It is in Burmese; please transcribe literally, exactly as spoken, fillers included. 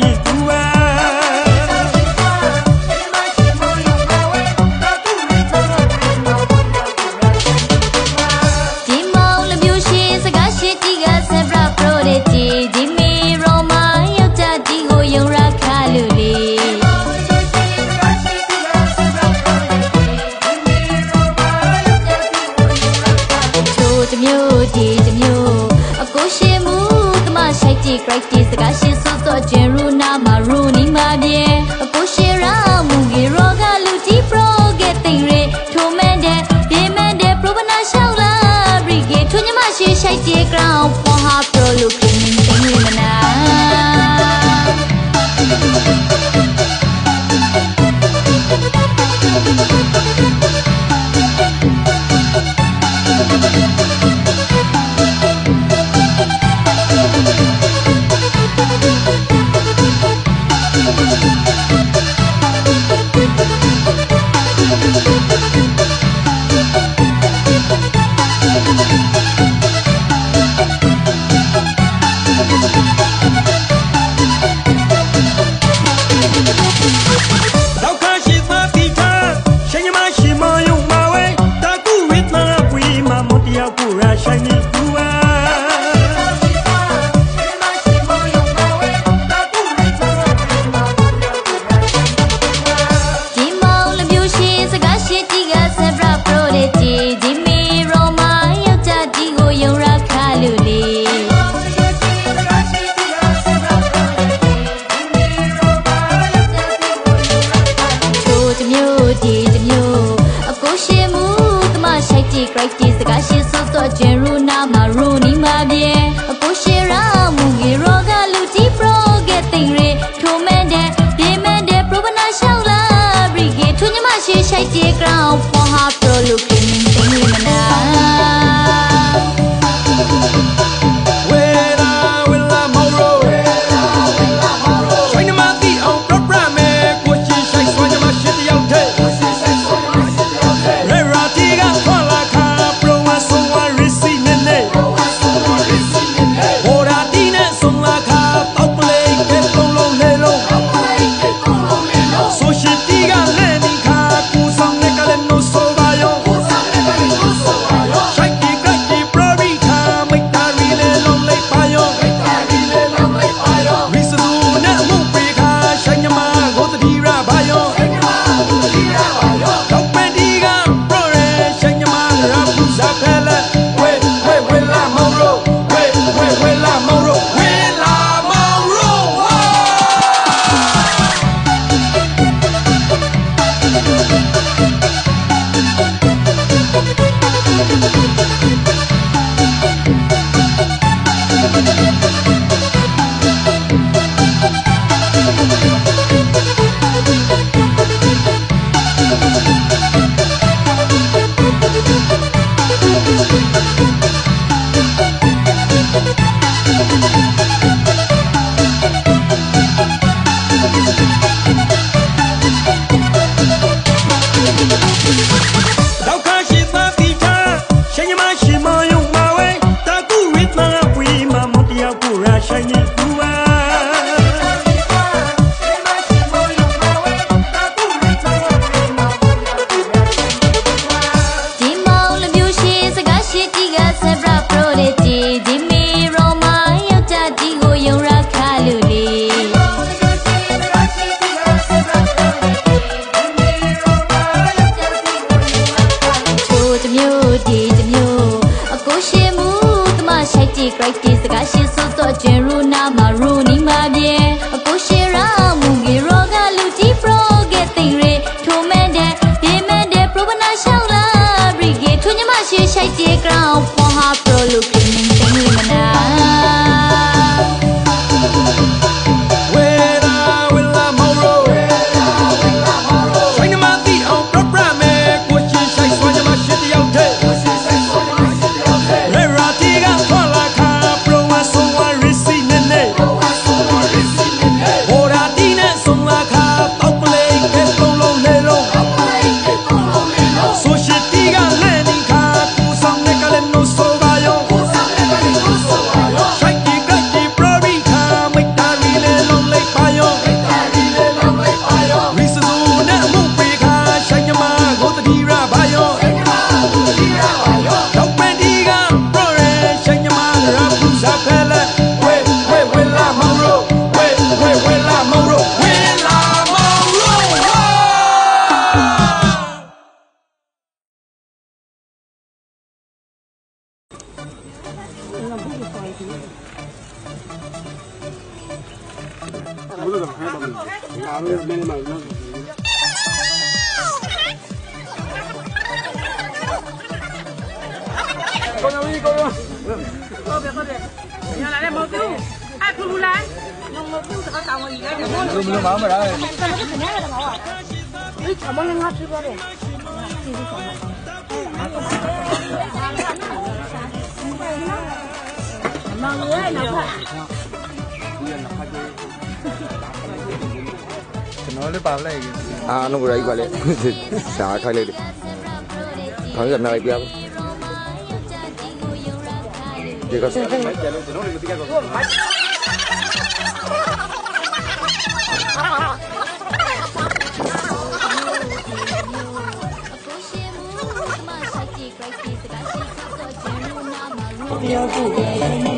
shiny tua. Dimau lebih usia segashi tiga sebra prodigy. Dimi Roma yang jadi goyang rakaluli. Jemyo di jemyo, aku shemu teman syaitik praktis segashi susu jeru nama runi mabie. Aku shera mugi roga luti pro getting re. Tumende, demende pro bana shaula brigade. Tunya masih syaitik ground poha pro looking tengi mana. တော့ခဲတော့ငါတို့မင်းမလို့ကိုယ်တော်ကြီးကိုယ်တော်ဟုတ်ပြီဟုတ်ပြီညာလာတယ်မဟုတ်ဘူးအဲ့ခလူလိုက်လုံးမပြုတ်တော့တောင်းဝင်ရတယ်ဘယ်လိုမမမလားအဲ့ဒါကခင်ဗျားလည်းမဟုတ်ဘူးဒီအမလည်းငါပြပါတယ်မောင်ရဲနောက်ခါကျွန်တော်လည်းပါလိုက်အာနော်ဘယ်ကြီးပါလဲဒါထိုင်လိုက်တယ်ခေါင်းကနားလိုက်ပြပါဒီကဆက်ကျွန်တော်လည်းမသိကြတော့ပြောဖို့